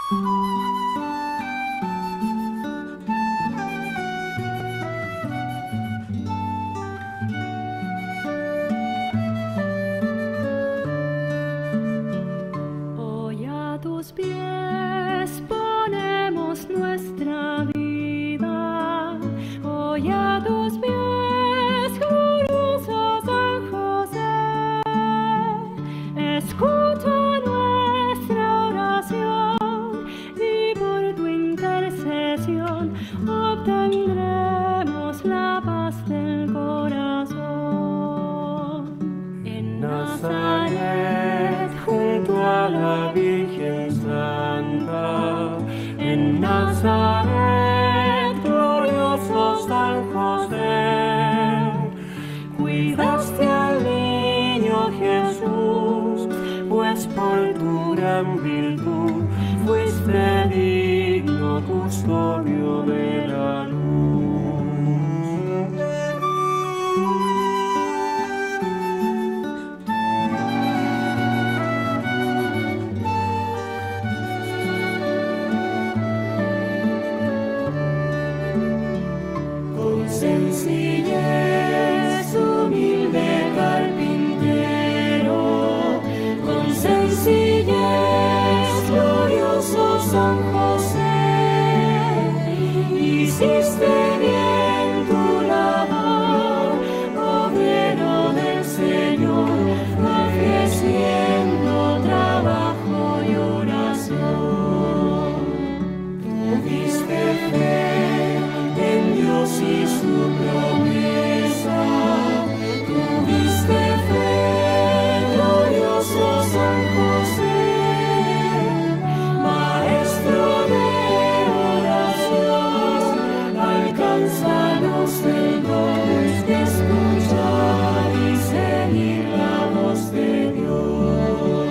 Hoy a tus pies ponemos nuestra vida. Hoy a tus pies, glorioso San José. Escucha nuestra oración y por tu intercesión obtendremos la paz del corazón. En Nazaret, junto a la Virgen Santa, en Nazaret, glorioso San José, cuidaste al niño Jesús, pues por tu gran virtud fuiste digno custodio de la luz. Sencillez, humilde carpintero, con sencillez, glorioso San José, hiciste bien tu labor, obrero del Señor, ofreciendo trabajo y oración. Tuviste fe en Dios y su promesa, tuviste fe, glorioso San José, maestro de oración, alcánzanos el don de escuchar y seguir la voz de Dios.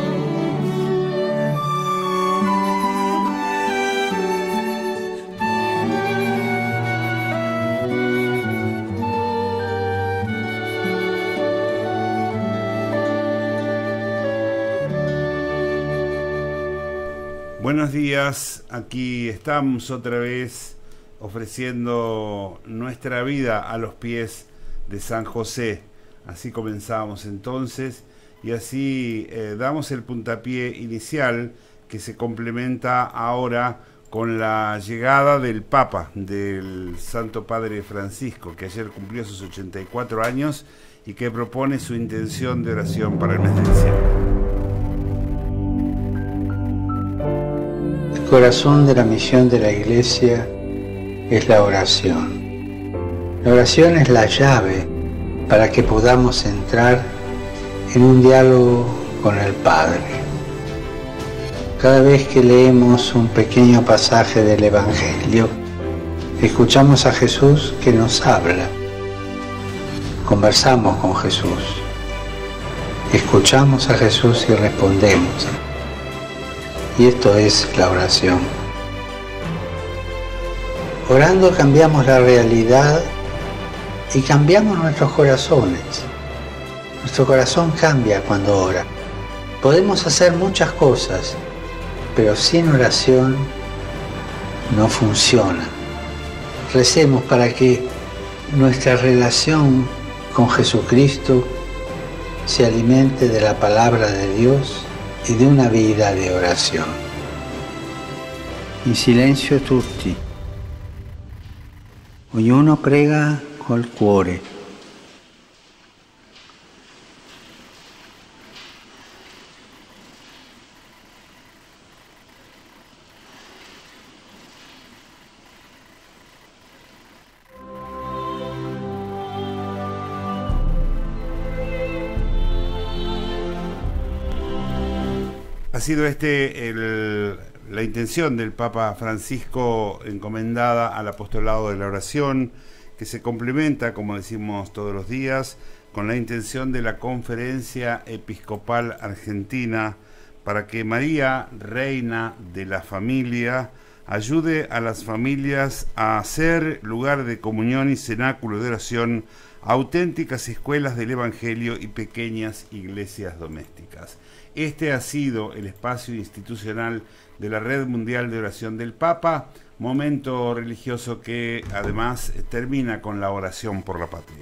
Buenos días, aquí estamos otra vez ofreciendo nuestra vida a los pies de San José. Así comenzamos entonces y así damos el puntapié inicial que se complementa ahora con la llegada del Papa, del Santo Padre Francisco, que ayer cumplió sus 84 años y que propone su intención de oración para el mes de diciembre. El corazón de la misión de la Iglesia es la oración. La oración es la llave para que podamos entrar en un diálogo con el Padre. Cada vez que leemos un pequeño pasaje del Evangelio, escuchamos a Jesús que nos habla. Conversamos con Jesús. Escuchamos a Jesús y respondemos. Y esto es la oración. Orando cambiamos la realidad y cambiamos nuestros corazones. Nuestro corazón cambia cuando ora. Podemos hacer muchas cosas, pero sin oración no funciona. Recemos para que nuestra relación con Jesucristo se alimente de la palabra de Dios y de una vida de oración. In silenzio tutti. Ognuno prega col cuore. Ha sido la intención del Papa Francisco encomendada al apostolado de la oración, que se complementa, como decimos todos los días, con la intención de la Conferencia Episcopal Argentina para que María, Reina de la Familia, ayude a las familias a ser lugar de comunión y cenáculo de oración, auténticas escuelas del Evangelio y pequeñas iglesias domésticas. Este ha sido el espacio institucional de la Red Mundial de Oración del Papa, momento religioso que además termina con la oración por la patria.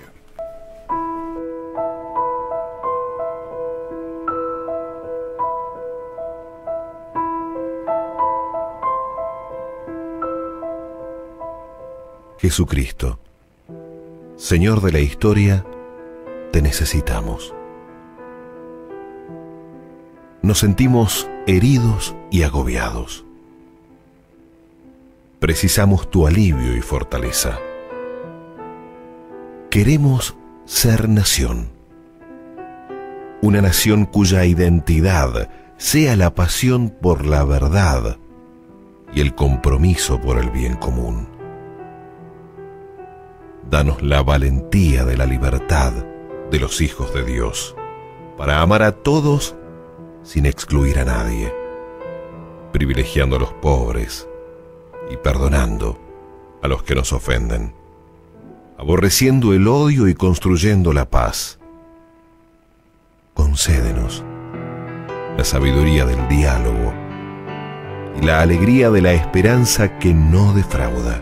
Jesucristo, Señor de la historia, te necesitamos. Nos sentimos heridos y agobiados. Precisamos tu alivio y fortaleza. Queremos ser nación. Una nación cuya identidad sea la pasión por la verdad y el compromiso por el bien común. Danos la valentía de la libertad de los hijos de Dios, para amar a todos sin excluir a nadie, privilegiando a los pobres y perdonando a los que nos ofenden, aborreciendo el odio y construyendo la paz. Concédenos la sabiduría del diálogo y la alegría de la esperanza que no defrauda.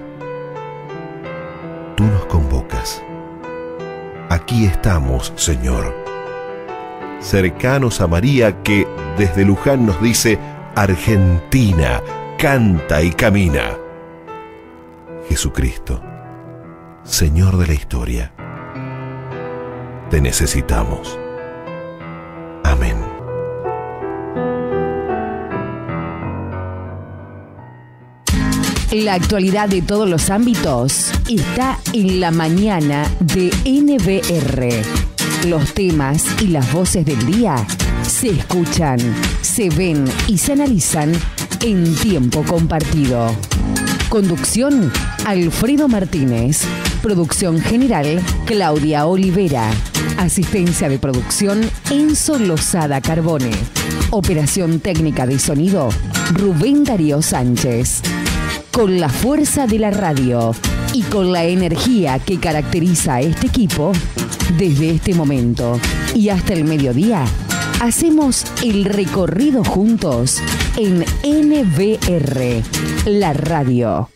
Tú nos convocas. Aquí estamos, Señor, cercanos a María que desde Luján nos dice: Argentina, canta y camina. Jesucristo, Señor de la historia, te necesitamos. Amén. La actualidad de todos los ámbitos está en la mañana de NBR. Los temas y las voces del día se escuchan, se ven y se analizan en tiempo compartido. Conducción: Alfredo Martínez. Producción general: Claudia Olivera. Asistencia de producción: Enzo Lozada Carbone. Operación técnica de sonido: Rubén Darío Sánchez. Con la fuerza de la radio y con la energía que caracteriza a este equipo, desde este momento y hasta el mediodía, hacemos el recorrido juntos en NBR, la radio.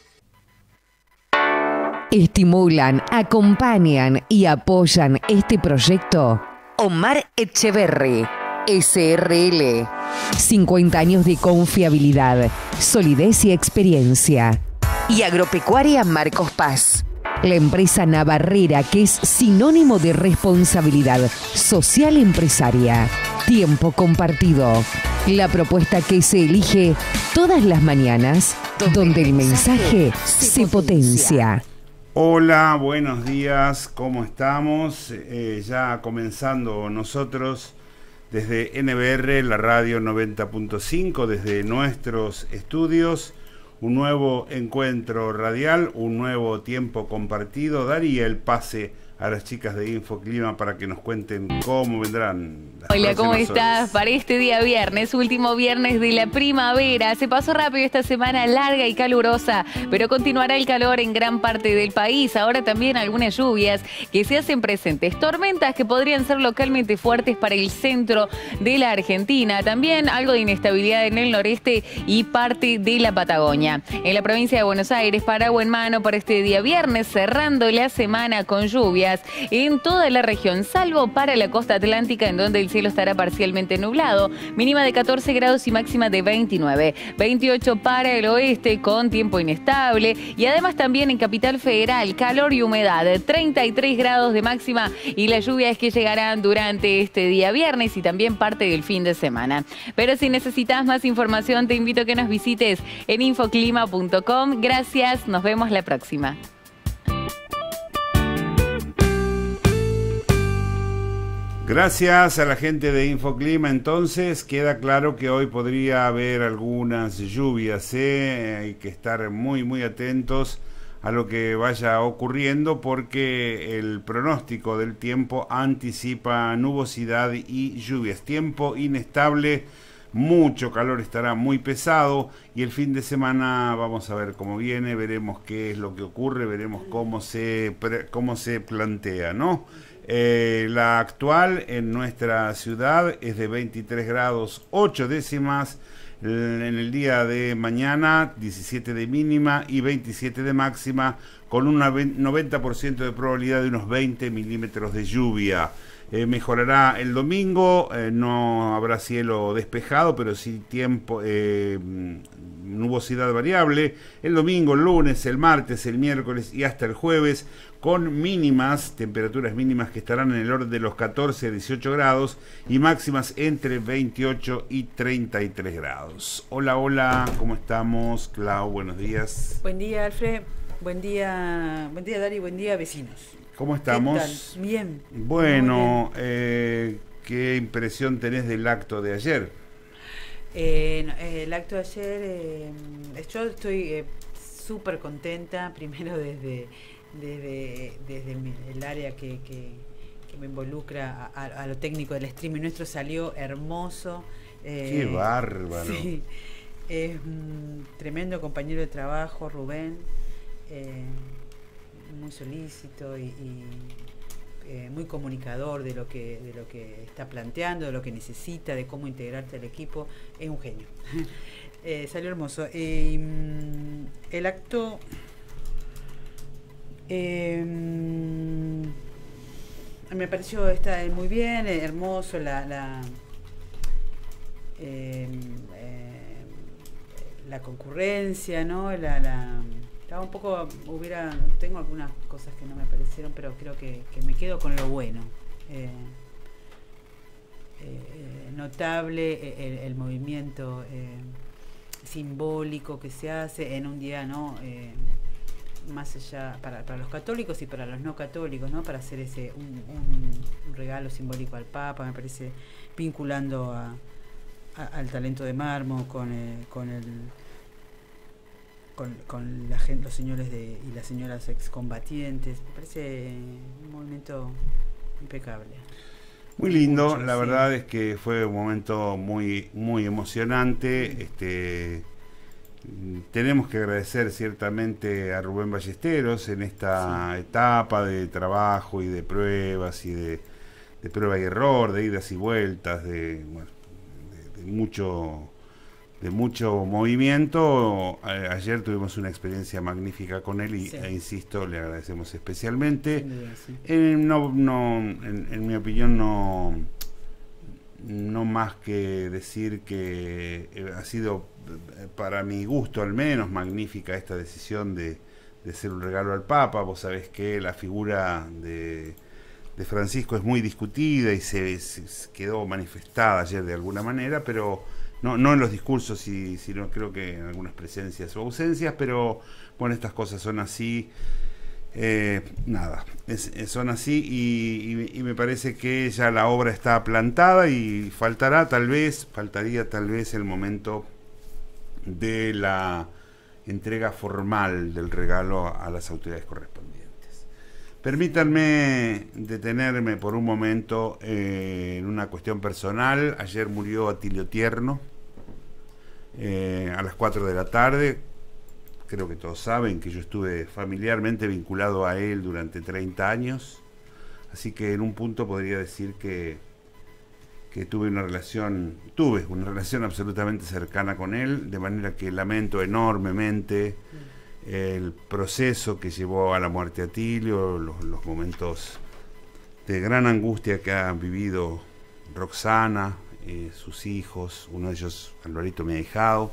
Estimulan, acompañan y apoyan este proyecto Omar Echeverry, SRL. 50 años de confiabilidad, solidez y experiencia. Y Agropecuaria Marcos Paz, la empresa navarrera que es sinónimo de responsabilidad social empresaria. Tiempo compartido, la propuesta que se elige todas las mañanas, donde el mensaje se potencia. Hola, buenos días, ¿cómo estamos? Ya comenzando nosotros desde NBR, la radio 90.5, desde nuestros estudios, un nuevo encuentro radial, un nuevo tiempo compartido. Daría el pase a las chicas de Infoclima para que nos cuenten cómo vendrán las Hola, ¿cómo próximas estás? horas. Para este día viernes, último viernes de la primavera. Se pasó rápido esta semana larga y calurosa, pero continuará el calor en gran parte del país. Ahora también algunas lluvias que se hacen presentes. Tormentas que podrían ser localmente fuertes para el centro de la Argentina. También algo de inestabilidad en el noreste y parte de la Patagonia. En la provincia de Buenos Aires, paraguas en mano para este día viernes, cerrando la semana con lluvias en toda la región, salvo para la costa atlántica, en donde el cielo estará parcialmente nublado, mínima de 14 grados y máxima de 29. 28 para el oeste, con tiempo inestable, y además también en Capital Federal, calor y humedad, 33 grados de máxima, y las lluvias que llegarán durante este día viernes y también parte del fin de semana. Pero si necesitas más información, te invito a que nos visites en infoclima.com. Gracias, nos vemos la próxima. Gracias a la gente de Infoclima. Entonces queda claro que hoy podría haber algunas lluvias, hay que estar muy atentos a lo que vaya ocurriendo, porque el pronóstico del tiempo anticipa nubosidad y lluvias, tiempo inestable, mucho calor, estará muy pesado, y el fin de semana vamos a ver cómo viene, veremos qué es lo que ocurre, veremos cómo se plantea, ¿no? La actual en nuestra ciudad es de 23 grados 8 décimas, En el día de mañana, 17 de mínima y 27 de máxima, con un 90% de probabilidad de unos 20 milímetros de lluvia. Mejorará el domingo, no habrá cielo despejado, pero sí tiempo, nubosidad variable. El domingo, el lunes, el martes, el miércoles y hasta el jueves, con mínimas, temperaturas mínimas que estarán en el orden de los 14 a 18 grados y máximas entre 28 y 33 grados. Hola, hola, ¿cómo estamos? Clau, buenos días. Buen día, Alfred. Buen día, Dari. Buen día, vecinos. ¿Cómo estamos? ¿Qué tal? Bien. Bueno, ¿qué impresión tenés del acto de ayer? El acto de ayer, yo estoy súper contenta, primero desde el área que me involucra a lo técnico del streaming. Nuestro salió hermoso. ¡Qué bárbaro! Sí, es un tremendo compañero de trabajo, Rubén, muy solícito y muy comunicador de lo que está planteando, de lo que necesita, de cómo integrarte al equipo. Es un genio. Salió hermoso. El acto... me pareció está muy bien, hermoso la concurrencia, ¿no? Estaba un poco, tengo algunas cosas que no me parecieron, pero creo que me quedo con lo bueno. Notable el movimiento simbólico que se hace en un día, ¿no? Más allá para los católicos y para los no católicos, ¿no? Para hacer un regalo simbólico al Papa, me parece, vinculando al talento de Mármol con la gente, los señores y las señoras excombatientes. Me parece un movimiento impecable. Muy lindo, la verdad es que fue un momento muy, muy emocionante. Tenemos que agradecer ciertamente a Rubén Ballesteros en esta etapa de trabajo y de pruebas y de prueba y error, de idas y vueltas, de mucho movimiento. Ayer tuvimos una experiencia magnífica con él e insisto, le agradecemos especialmente. En mi opinión no más que decir que ha sido, para mi gusto al menos, magnífica esta decisión de hacer un regalo al Papa. Vos sabés que la figura de Francisco es muy discutida y se quedó manifestada ayer de alguna manera, pero no en los discursos, sino creo que en algunas presencias o ausencias, pero bueno, estas cosas son así. Son así y me parece que ya la obra está plantada y faltaría tal vez el momento de la entrega formal del regalo a las autoridades correspondientes. Permítanme detenerme por un momento en una cuestión personal. Ayer murió Atilio Tierno a las 4 de la tarde. Creo que todos saben que yo estuve familiarmente vinculado a él durante 30 años, así que en un punto podría decir que tuve una relación absolutamente cercana con él, de manera que lamento enormemente el proceso que llevó a la muerte de Atilio, los momentos de gran angustia que ha vivido Roxana, sus hijos, uno de ellos, Alvarito, mi ahijado.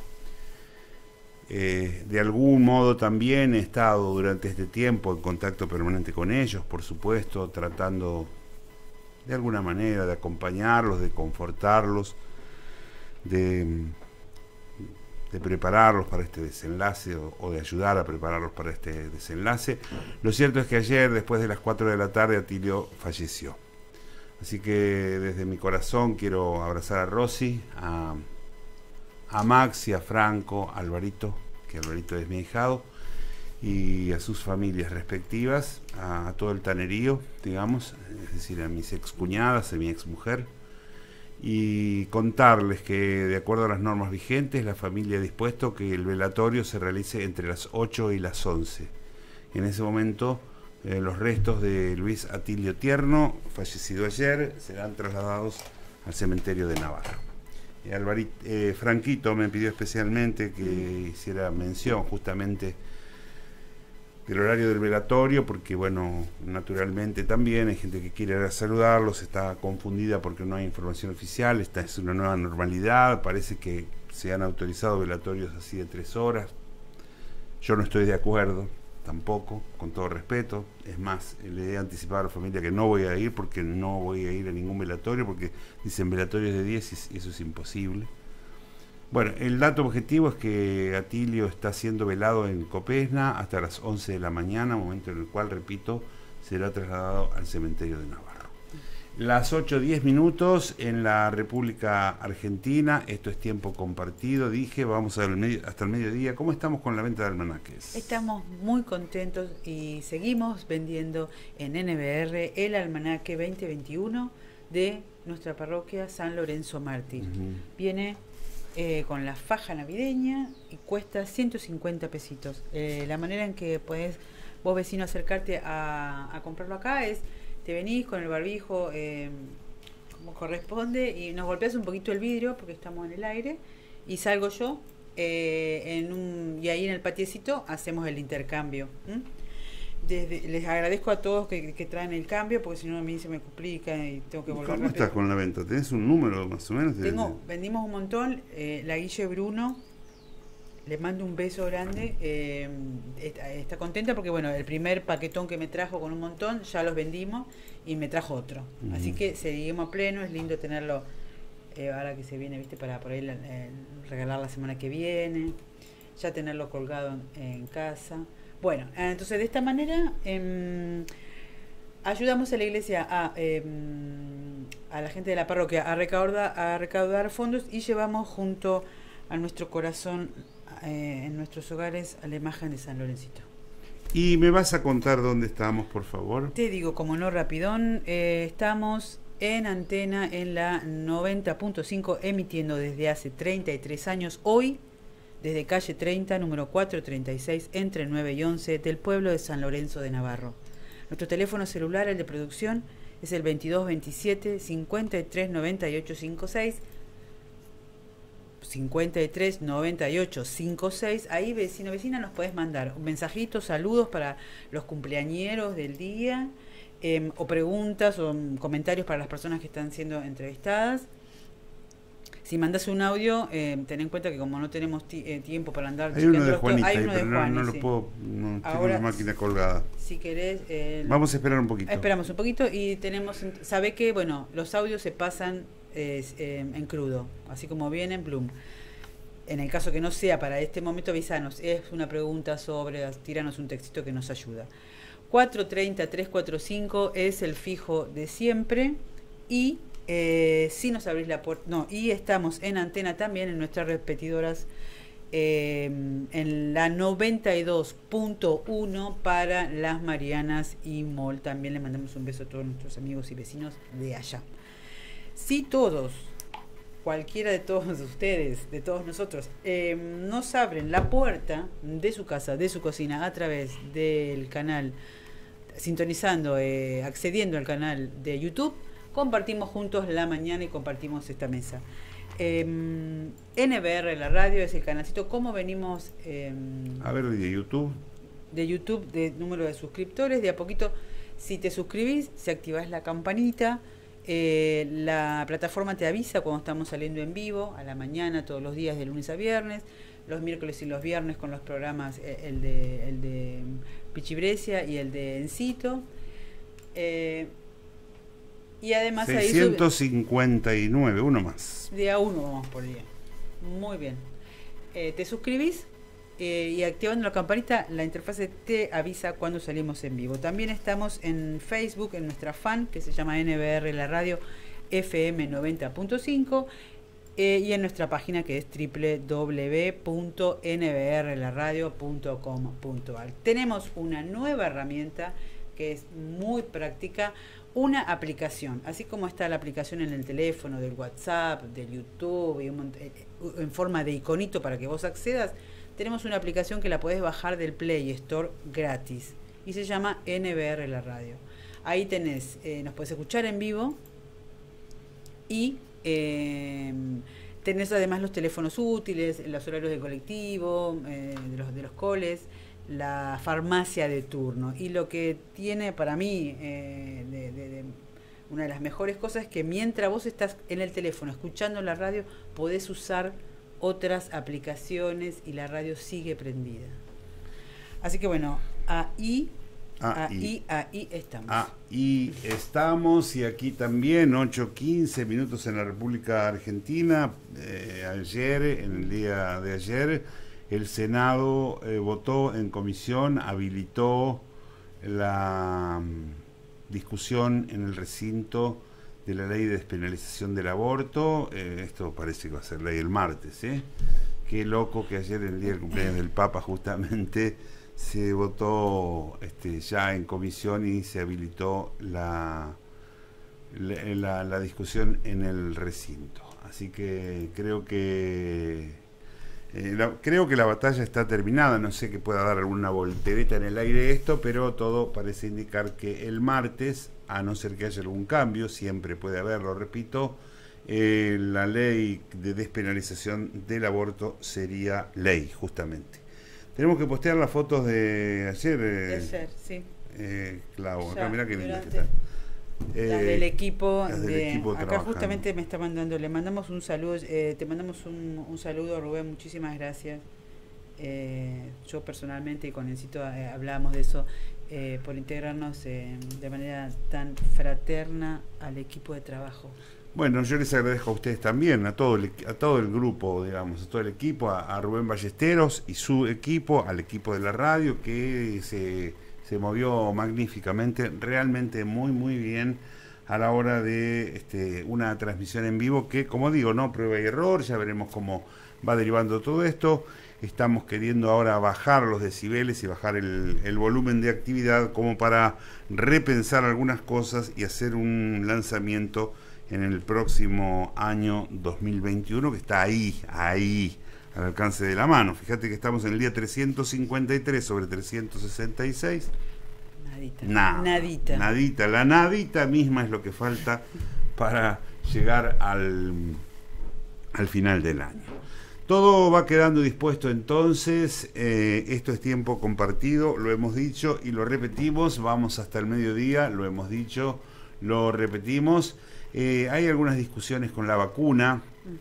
De algún modo también he estado durante este tiempo en contacto permanente con ellos, por supuesto, tratando de alguna manera de acompañarlos, de confortarlos, de prepararlos para este desenlace o de ayudar a prepararlos para este desenlace. Lo cierto es que ayer, después de las 4 de la tarde, Atilio falleció. Así que desde mi corazón quiero abrazar a Rosy, a Maxi, a Franco, a Alvarito, que Alvarito es mi ahijado, y a sus familias respectivas, a todo el tanerío, digamos, es decir, a mis excuñadas, a mi exmujer, y contarles que, de acuerdo a las normas vigentes, la familia ha dispuesto que el velatorio se realice entre las 8 y las 11. En ese momento, los restos de Luis Atilio Tierno, fallecido ayer, serán trasladados al cementerio de Navarro. Franquito me pidió especialmente que hiciera mención justamente del horario del velatorio, porque bueno, naturalmente también hay gente que quiere ir a saludarlos, está confundida porque no hay información oficial, esta es una nueva normalidad, parece que se han autorizado velatorios así de 3 horas. Yo no estoy de acuerdo, tampoco, con todo respeto. Es más, le he anticipado a la familia que no voy a ir, porque no voy a ir a ningún velatorio, porque dicen velatorios de 10 y eso es imposible. Bueno, el dato objetivo es que Atilio está siendo velado en Copesna hasta las 11 de la mañana, momento en el cual, repito, será trasladado al cementerio de Navarro. Las 8:10 minutos en la República Argentina, esto es tiempo compartido, dije, vamos hasta el mediodía. ¿Cómo estamos con la venta de almanaques? Estamos muy contentos y seguimos vendiendo en NBR el almanaque 2021 de nuestra parroquia San Lorenzo Mártir. Viene con la faja navideña y cuesta 150 pesitos. La manera en que podés vos, vecino, acercarte a comprarlo acá es: te venís con el barbijo como corresponde y nos golpeas un poquito el vidrio porque estamos en el aire, y salgo yo y ahí en el patiecito hacemos el intercambio. Les agradezco a todos que traen el cambio, porque si no a mí se me complica y tengo que volver ¿Cómo rápido. estás con la venta? ¿Tenés un número más o menos? Vendimos un montón. La Guille Bruno, le mando un beso grande. Está contenta porque, bueno, el primer paquetón que me trajo con un montón ya los vendimos y me trajo otro. Así que seguimos a pleno. Es lindo tenerlo ahora que se viene, ¿viste? Para por ahí regalar la semana que viene, ya tenerlo colgado en casa. Bueno, entonces de esta manera ayudamos a la iglesia, a la gente de la parroquia a recaudar fondos, y llevamos junto a nuestro corazón en nuestros hogares a la imagen de San Lorencito. ¿Y me vas a contar dónde estamos, por favor? Te digo, como no, rapidón, estamos en antena en la 90.5, emitiendo desde hace 33 años, hoy, desde calle 30, número 436, entre 9 y 11, del pueblo de San Lorenzo de Navarro. Nuestro teléfono celular, el de producción, es el 2227 53 98 56. 53 98 56. Ahí, vecino, vecina, nos podés mandar un mensajito, saludos para los cumpleañeros del día, o preguntas o comentarios para las personas que están siendo entrevistadas. Si mandas un audio, ten en cuenta que como no tenemos tiempo para andar... Hay uno de Juanita, hay uno de pero Juan, no lo sí. puedo, no tengo Ahora, la máquina colgada. Si querés... Vamos a esperar un poquito. Esperamos un poquito y tenemos... Sabe que, bueno, los audios se pasan en crudo, así como vienen, Bloom. En el caso que no sea para este momento, avisanos. Es una pregunta sobre... Tíranos un textito que nos ayuda. 430-345 es el fijo de siempre. Y... si nos abrís la puerta, no, y estamos en antena también en nuestras repetidoras, en la 92.1 para Las Marianas y Mol. También le mandamos un beso a todos nuestros amigos y vecinos de allá. Si todos, cualquiera de todos ustedes, de todos nosotros, nos abren la puerta de su casa, de su cocina, a través del canal, sintonizando, accediendo al canal de YouTube, compartimos juntos la mañana y compartimos esta mesa. NBR, la radio, es el canalcito. ¿Cómo venimos? A ver, de YouTube. De YouTube, de número de suscriptores. De a poquito, si te suscribís, si activás la campanita, la plataforma te avisa cuando estamos saliendo en vivo, a la mañana, todos los días, de lunes a viernes. Los miércoles y los viernes con los programas, el de Pichibrecia y el de Encito. Y además 659, uno más. De a uno vamos por día. Muy bien. Te suscribís y activando la campanita, la interfase te avisa cuando salimos en vivo. También estamos en Facebook, en nuestra fan, que se llama NBR La Radio FM 90.5, y en nuestra página, que es www.nbrlaradio.com.ar. Tenemos una nueva herramienta que es muy práctica, una aplicación, así como está la aplicación en el teléfono, del WhatsApp, del YouTube, y en forma de iconito para que vos accedas. Tenemos una aplicación que la podés bajar del Play Store gratis y se llama NBR La Radio. Ahí tenés, nos podés escuchar en vivo y tenés además los teléfonos útiles, los horarios de colectivo, de los coles, la farmacia de turno. Y lo que tiene para mí una de las mejores cosas es que mientras vos estás en el teléfono escuchando la radio, podés usar otras aplicaciones y la radio sigue prendida. Así que bueno, ahí estamos. Ahí estamos, y aquí también 8:15 minutos en la República Argentina. Ayer, en el día de ayer, el Senado votó en comisión, habilitó la discusión en el recinto de la ley de despenalización del aborto. Esto parece que va a ser ley el martes, ¿eh? Qué loco que ayer, el día del cumpleaños del Papa, justamente se votó ya en comisión y se habilitó la discusión en el recinto. Así que creo que la batalla está terminada. No sé que pueda dar alguna voltereta en el aire esto, pero todo parece indicar que el martes, a no ser que haya algún cambio, siempre puede haberlo, repito, la ley de despenalización del aborto sería ley, justamente. Tenemos que postear las fotos de ayer. De ayer, sí. Clau, acá mirá que linda que está. Las del equipo. Las del equipo acá trabajando. justamente me está mandando, le mandamos un saludo, te mandamos un saludo, Rubén, muchísimas gracias. Yo personalmente y con Encito hablábamos de eso, por integrarnos de manera tan fraterna al equipo de trabajo. Bueno, yo les agradezco a ustedes también, a todo el grupo, digamos, a todo el equipo, a Rubén Ballesteros y su equipo, al equipo de la radio, que se movió magníficamente, realmente muy, muy bien a la hora de una transmisión en vivo que, como digo, no prueba y error, ya veremos cómo va derivando todo esto. Estamos queriendo ahora bajar los decibeles y bajar el volumen de actividad como para repensar algunas cosas y hacer un lanzamiento en el próximo año 2021, que está ahí, al alcance de la mano. Fíjate que estamos en el día 353 sobre 366. Nadita. La nadita misma es lo que falta para llegar al final del año. Todo va quedando dispuesto entonces. Esto es tiempo compartido, lo hemos dicho y lo repetimos. Vamos hasta el mediodía, lo hemos dicho, lo repetimos. Hay algunas discusiones con la vacuna.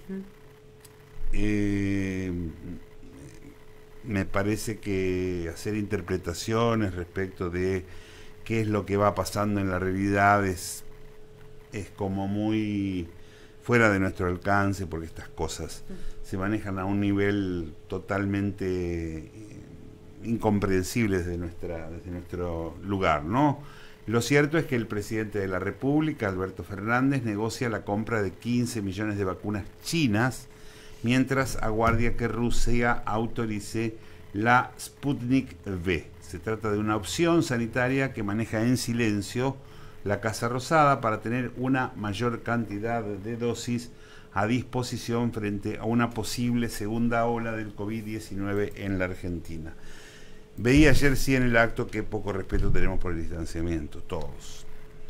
Me parece que hacer interpretaciones respecto de qué es lo que va pasando en la realidad es como muy fuera de nuestro alcance, porque estas cosas se manejan a un nivel totalmente incomprensible desde nuestro lugar, ¿no? Lo cierto es que el presidente de la República, Alberto Fernández, negocia la compra de 15 millones de vacunas chinas, mientras aguarda que Rusia autorice la Sputnik V. Se trata de una opción sanitaria que maneja en silencio la Casa Rosada para tener una mayor cantidad de dosis a disposición frente a una posible segunda ola del COVID-19 en la Argentina. Veía ayer sí en el acto que poco respeto tenemos por el distanciamiento, todos.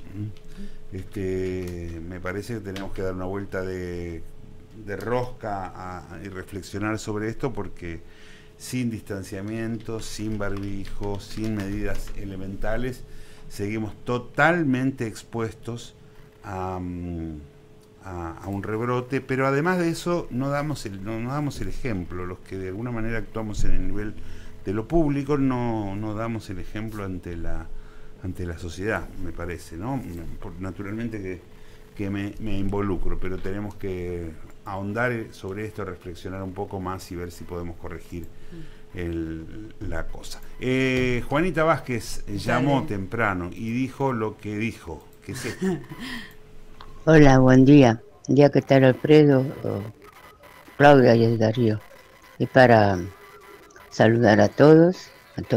Me parece que tenemos que dar una vuelta de rosca y reflexionar sobre esto, porque sin distanciamiento, sin barbijo, sin medidas elementales, seguimos totalmente expuestos a un rebrote, pero además de eso no damos el ejemplo. Los que de alguna manera actuamos en el nivel de lo público no damos el ejemplo ante la sociedad, me parece, ¿no? Naturalmente que me involucro, pero tenemos que ahondar sobre esto, reflexionar un poco más y ver si podemos corregir la cosa. Juanita Vázquez llamó temprano y dijo lo que dijo. ¿Qué es esto? Hola, buen día. Ya que está Alfredo, Claudia y el Darío. Y para saludar a todos,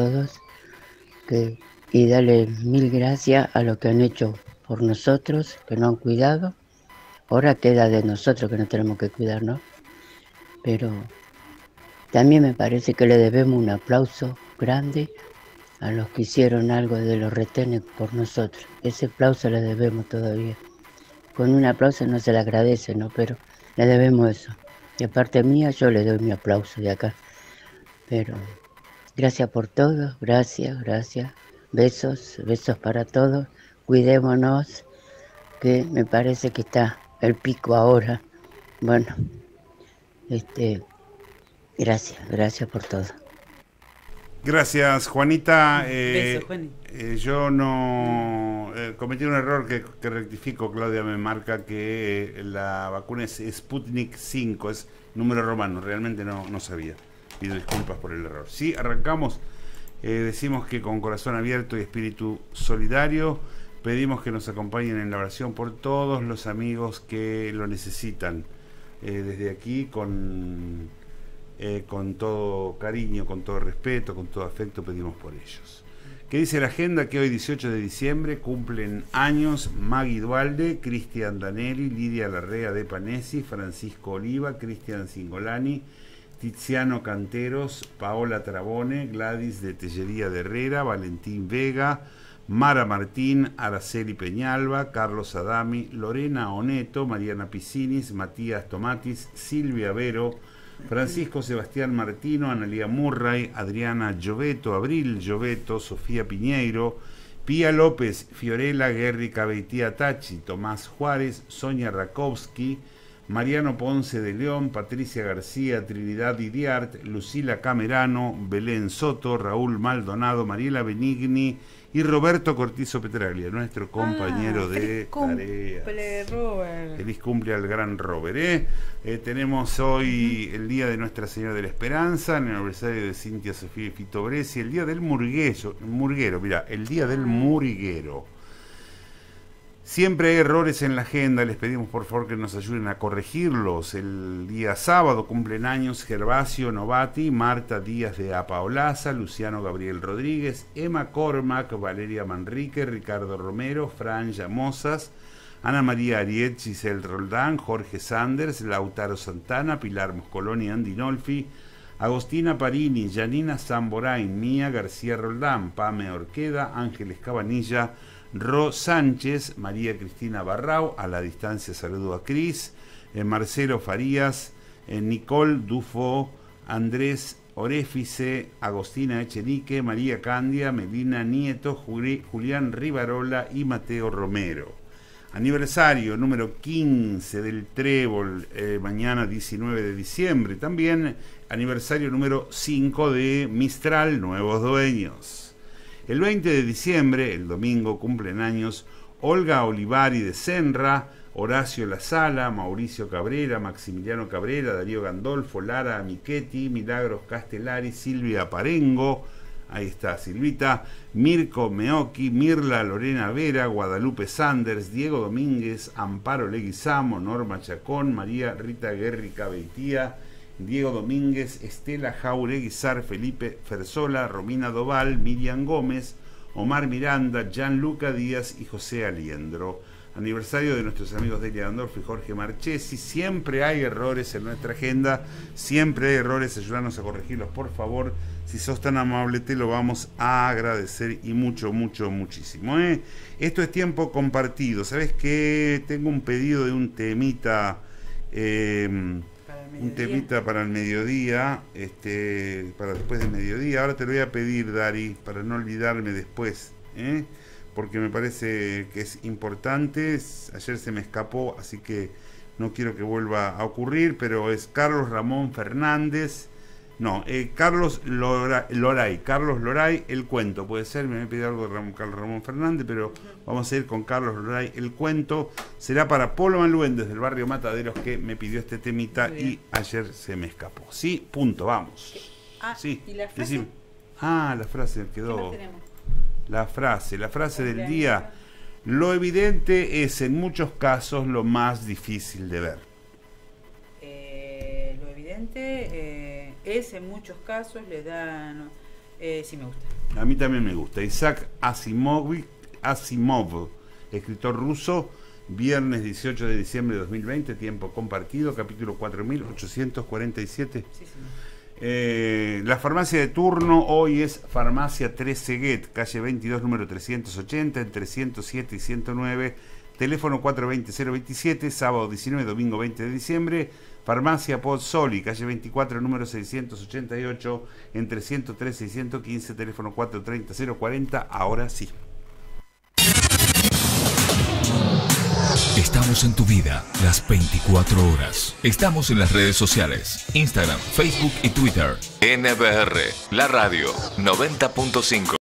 y darle mil gracias a lo que han hecho por nosotros, que nos han cuidado. Ahora queda de nosotros que no tenemos que cuidarnos, pero también me parece que le debemos un aplauso grande a los que hicieron algo de los retenes por nosotros. Ese aplauso le debemos todavía. Con un aplauso no se le agradece, ¿no? Pero le debemos eso. De parte mía yo le doy mi aplauso de acá. Pero gracias por todo, gracias. Besos para todos. Cuidémonos, que me parece que está el pico ahora. Bueno, gracias por todo. Gracias, Juanita. Beso, Juani. Yo no cometí un error que rectifico. Claudia me marca que la vacuna es Sputnik 5, es número romano. Realmente no sabía. Pido disculpas por el error. Sí, arrancamos. Decimos que con corazón abierto y espíritu solidario pedimos que nos acompañen en la oración por todos los amigos que lo necesitan. Desde aquí con todo cariño, con todo respeto, con todo afecto pedimos por ellos. ¿Qué dice la agenda? Que hoy 18 de diciembre cumplen años Maggie Dualde, Cristian Danelli, Lidia Larrea de Panesi, Francisco Oliva, Cristian Singolani, Tiziano Canteros, Paola Trabone, Gladys de Tellería de Herrera, Valentín Vega, Mara Martín, Araceli Peñalba, Carlos Adami, Lorena Oneto, Mariana Piscinis, Matías Tomatis, Silvia Vero, Francisco Sebastián Martino, Analía Murray, Adriana Lloveto, Abril Lloveto, Sofía Piñeiro, Pía López, Fiorella Guerri Cabeitía Tachi, Tomás Juárez, Sonia Rakowski, Mariano Ponce de León, Patricia García, Trinidad Didiart, Lucila Camerano, Belén Soto, Raúl Maldonado, Mariela Benigni y Roberto Cortizo Petraglia, nuestro compañero de tareas. Robert. Feliz cumple al gran Robert. Tenemos hoy el día de Nuestra Señora de la Esperanza, el aniversario de Cintia Sofía y Fito Bresci, el día del murguero, mira, el día del murguero. Siempre hay errores en la agenda, les pedimos por favor que nos ayuden a corregirlos. El día sábado cumplen años Gervasio Novati, Marta Díaz de Apaolaza, Luciano Gabriel Rodríguez, Emma Cormac, Valeria Manrique, Ricardo Romero, Fran Llamosas, Ana María Ariet, Giselle Roldán, Jorge Sanders, Lautaro Santana, Pilar Moscoloni, Andy Nolfi, Agostina Parini, Janina Zamborain, Mía García Roldán, Pame Orqueda, Ángeles Cabanilla, Ro Sánchez, María Cristina Barrao, a la distancia saludo a Cris, Marcelo Farías, Nicole Dufo, Andrés Orefice, Agostina Echenique, María Candia, Melina Nieto, Julián Rivarola y Mateo Romero. Aniversario número 15 del Trébol, mañana 19 de diciembre. También aniversario número 5 de Mistral, Nuevos Dueños. El 20 de diciembre, el domingo, cumplen años Olga Olivari de Senra, Horacio La Sala, Mauricio Cabrera, Maximiliano Cabrera, Darío Gandolfo, Lara Michetti, Milagros Castellari, Silvia Parengo, ahí está Silvita, Mirko Meoki, Mirla Lorena Vera, Guadalupe Sanders, Diego Domínguez, Amparo Leguizamo, Norma Chacón, María Rita Guerri Cabeitía, Diego Domínguez, Estela Jaureguizar, Felipe Fersola, Romina Doval, Miriam Gómez, Omar Miranda, Gianluca Díaz y José Aliendro. Aniversario de nuestros amigos Delia Gandolfo y Jorge Marchesi. Siempre hay errores en nuestra agenda, siempre hay errores, ayúdanos a corregirlos, por favor. Si sos tan amable, te lo vamos a agradecer y muchísimo. Esto es tiempo compartido. ¿Sabes qué? Tengo un pedido de un temita... un temita para el mediodía, para después del mediodía. Ahora te lo voy a pedir, Dari, para no olvidarme después, porque me parece que es importante. Ayer se me escapó, así que no quiero que vuelva a ocurrir, pero es Carlos Ramón Fernández. No, Carlos Loray, el cuento, puede ser, me había pedido algo de Carlos Ramón Fernández, pero vamos a ir con Carlos Loray, el cuento. Será para Polo Maluen desde el barrio Mataderos, que me pidió este temita y ayer se me escapó. Sí, punto, vamos. Sí, ¿y la frase? Decime. La frase quedó. La frase del día. Lo evidente es en muchos casos lo más difícil de ver. Lo evidente es en muchos casos le dan... sí me gusta. A mí también me gusta. Isaac Asimov, escritor ruso, viernes 18 de diciembre de 2020, tiempo compartido, capítulo 4847. Sí, sí. La farmacia de turno hoy es Farmacia 13 Guet, calle 22, número 380, entre 107 y 109, teléfono 420-027, sábado 19, domingo 20 de diciembre. Farmacia Pozzoli, calle 24, número 688, entre 113 y 115, teléfono 430-040. Ahora sí. Estamos en tu vida las 24 horas. Estamos en las redes sociales, Instagram, Facebook y Twitter. NBR, la radio 90.5.